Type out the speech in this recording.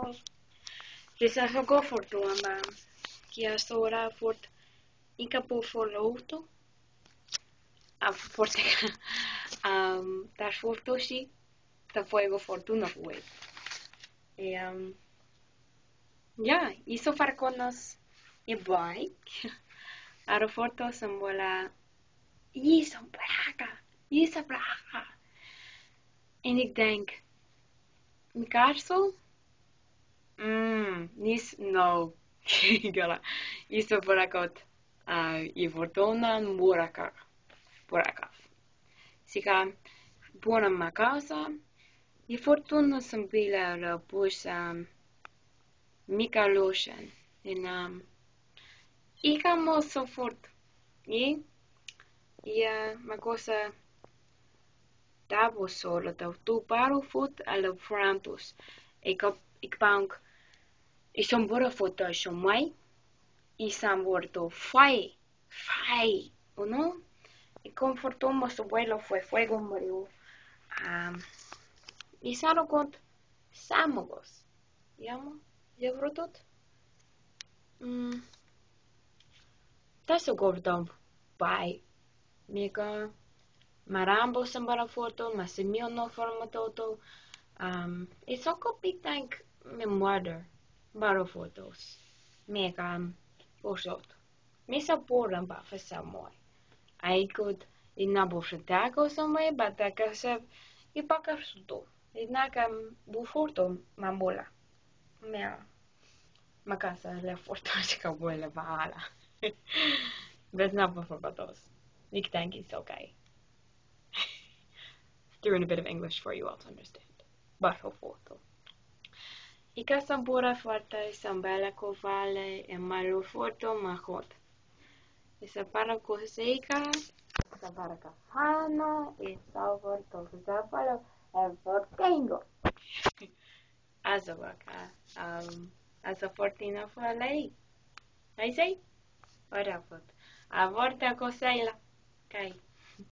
Resa so go fortuna ma kia sora fort inka po for auto. Forte dar fortoshi da fuego fortuna fue. E ja, hizo farconos e bike. Aeroporto sembola Isa Braga. En ik denk, Mikarso? Nis no. Gala. Isa Bragot. I fortuna Buraka. Sika buona ma casa. I fortuna sembila la pues Mikaloshan. En ika mo so fort. Ja, ma cosa davo solo da tu paro fut alla frantus. Ik bank son bora foto son mai. I san bordo fai. ¿O no? Y confortamos su vuelo fue fuego murió. Y sano cont samogos. Yamo? Jevrotot? Taso gordom bai. Mika Marambo sambara foto, masimio no forma toto. It's also big tank me murder. Baro fotos. Mega osot. Misa poran ba for some I could in nabo fretako somewhere, but I can have ipakasuto. Inakam buforto mambola. Mea. Makasa le fortosika vuela bahala. But not for fotos. Big tank is okay. Threw in a bit of English for you all to understand. Bajo foto. Ika sambora fuerte sambala kovale e malo foto mahot. Isa para koseika, isa para kafana, isa foto zapalo e fortengo. Azawaka, asa fortina falei. Aí sei? Ora foto. A vorta coseila. Cai.